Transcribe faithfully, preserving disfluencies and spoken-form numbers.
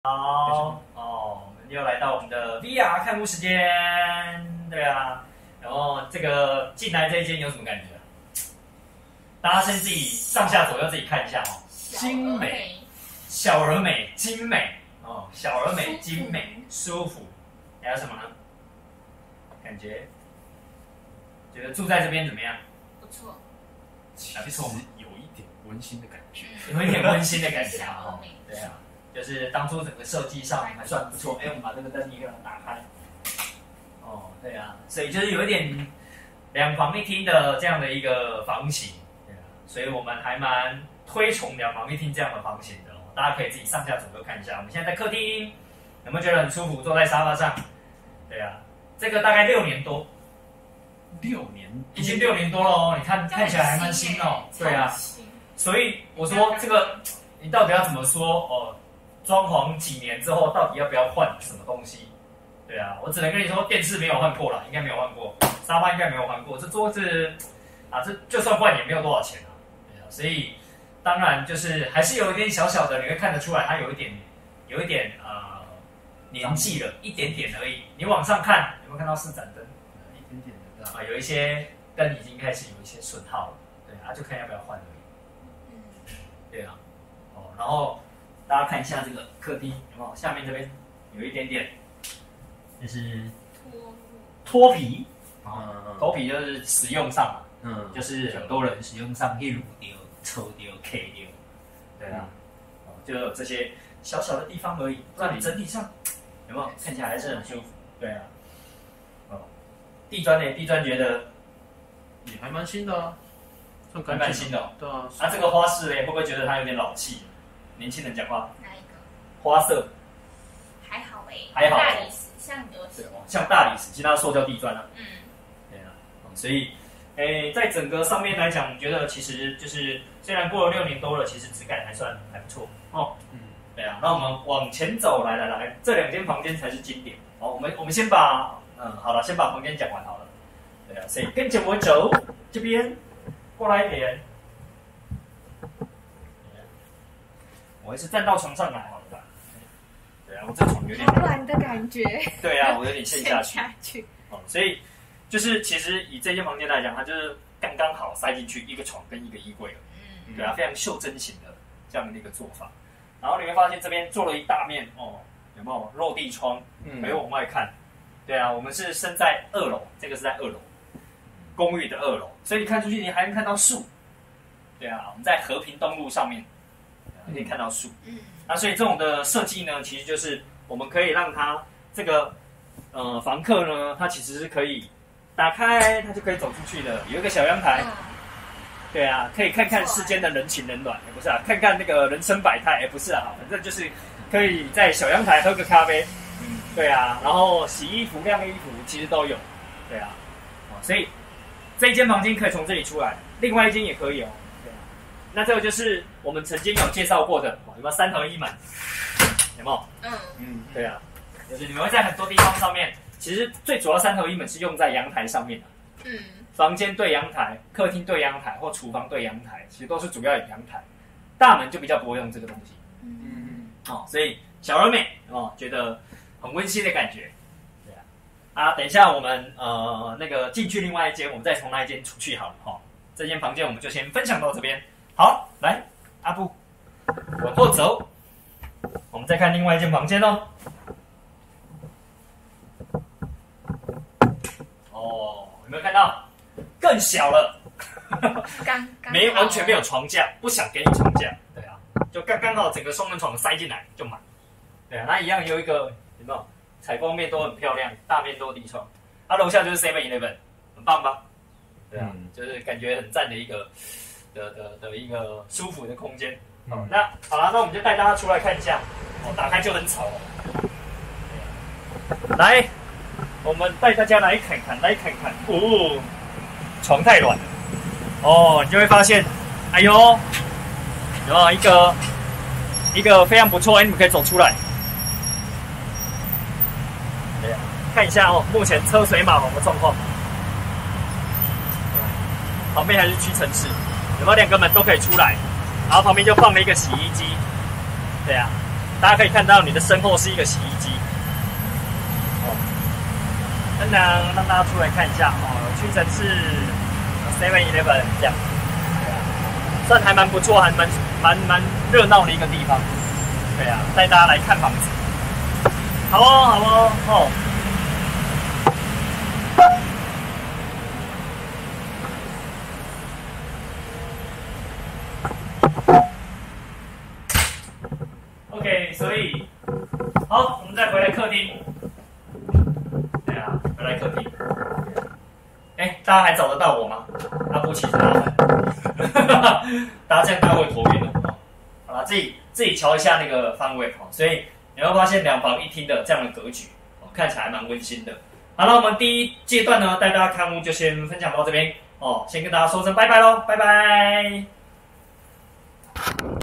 好哦，我们又来到我们的 V R 看屋时间，对啊，然后这个进来这一间有什么感觉？大家先自己上下左右自己看一下哦，精美、小而美、精美哦，小而美、精美、舒服，还有什么呢？感觉觉得住在这边怎么样？ 不错， 还不错， 有一点温馨的感觉， 有一点温馨的感觉啊， 小而美对啊。就是当初整个设计上还算不错，哎，我们把这个灯一个人打开，哦，对啊，所以就是有一点两房一厅的这样的一个房型，对啊，所以我们还蛮推崇两房一厅这样的房型的哦，大家可以自己上下左右看一下。我们现在在客厅，有没有觉得很舒服？坐在沙发上，对啊，这个大概六年多， 六年已经六年多了哦，你看看起来还蛮新哦，对啊，所以我说这个你到底要怎么说哦？装潢几年之后，到底要不要换什么东西？对啊，我只能跟你说，电视没有换过了，应该没有换过，沙发应该没有换过，这桌子啊，这就算换也没有多少钱啊。对啊，所以当然就是还是有一点小小的，你会看得出来，它有一点有一点呃年纪了，一点点而已。你往上看，有没有看到四盏灯？ 一点点的啊，有一些灯已经开始有一些损耗了，对啊，就看要不要换而已。 嗯， 对啊，哦，然后。大家看一下这个客厅有没有？下面这边有一点点，就是脱皮，啊、嗯，脱皮就是使用上嘛，嗯，就是很多人使用上例如丢、抽丢、K 丢，对啊，哦，就有这些小小的地方而已，不然你整体上有没有看起来还是很舒服？对啊，哦，地砖呢？地砖觉得也还蛮新的啊， 还蛮新的、哦， 对啊。 啊，这个花式呢，会不会觉得它有点老气？年轻人讲话， 哪一个？ 花色还好哎、 欸，还好， 大理石像有对哦，像大理石，其他塑胶地砖啊， 嗯， 对啊，所以，诶，在整个上面来讲，我觉得其实就是虽然过了六年多了，其实质感还算还不错哦，嗯，对啊，那我们往前走，来来来，这两间房间才是经典，好，我们我们先把，嗯，好了，先把房间讲完好了，对啊，所以跟着我走，这边过来一点。我也是站到床上来好了吧？对啊，我这床有点好软的感觉。 对啊，我有点陷下去。 陷下去。 哦，所以就是其实以这间房间来讲，它就是刚刚好塞进去一个床跟一个衣柜了。嗯，对啊，非常袖珍型的这样的一个做法。然后你会发现这边做了一大面哦，有没有落地窗？嗯，可以往外看。对啊，我们是身在二楼，这个是在二楼，公寓的二楼，所以你看出去你还能看到树。对啊，我们在和平东路上面。可以看到树，嗯，那所以这种的设计呢，其实就是我们可以让它这个呃房客呢，他其实是可以打开，他就可以走出去的，有一个小阳台，嗯、对啊，可以看看世间的人情冷暖，也不是啊，看看那个人生百态，也不是啊，反正就是可以在小阳台喝个咖啡，嗯，对啊，然后洗衣服、晾衣服，其实都有，对啊，所以这一间房间可以从这里出来，另外一间也可以哦。那这个就是我们曾经有介绍过的，有没有三合一门？有没有？嗯嗯，对啊，就是你们会在很多地方上面，其实最主要三合一门是用在阳台上面的。嗯，房间对阳台，客厅对阳台，或厨房对阳台，其实都是主要有阳台。大门就比较不会用这个东西。嗯嗯，哦，所以小而美哦，觉得很温馨的感觉。对啊，啊，等一下我们呃那个进去另外一间，我们再从那一间出去好了哈、哦。这间房间我们就先分享到这边。好，来，阿布，往后走，我们再看另外一间房间哦。哦，有没有看到？更小了， 刚刚没完全没有床架，不想给你床架，对啊，就刚刚好整个双人床塞进来就满，对啊，那一样有一个有没有？采光面都很漂亮，大面落地窗，它、啊、楼下就是 seven eleven， 很棒吧？对啊，嗯、就是感觉很赞的一个。的的的一个舒服的空间，哦，嗯、那好了，那我们就带大家出来看一下，哦，打开就很吵哦。来，我们带大家来看看，来看看，哦，床太软了，哦，你就会发现，哎呦，有没有一个一个非常不错，哎，你们可以走出来，对啊，看一下哦，目前车水马龙的状况，旁边还是屈臣氏。有没有两个门都可以出来？然后旁边就放了一个洗衣机，对啊， 大家可以看到你的身后是一个洗衣机。哦，等等，让大家出来看一下哦，屈臣氏 Seven Eleven 这样，算还蛮不错，还蛮蛮蛮热闹的一个地方。对啊，带大家来看房子。好哦，好哦，哦。OK， 所以好，我们再回来客厅。对啊，回来客厅。哎、欸，大家还找得到我吗？阿布其实麻烦，大家这样大家会头晕的。好了，自己自己瞧一下那个方位哦。所以你会发现两房一厅的这样的格局，哦，看起来还蛮温馨的。好了，我们第一阶段呢，带大家看屋就先分享到这边哦，先跟大家说声拜拜喽，拜拜。